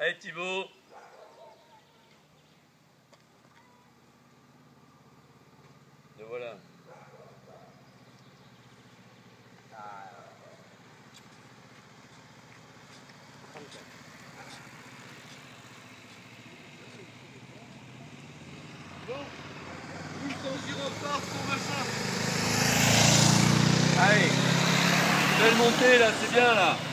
Allez Thibaut. Le voilà. Bon, pousse ton gyrophare pour machin. Allez, belle montée là, c'est bien là.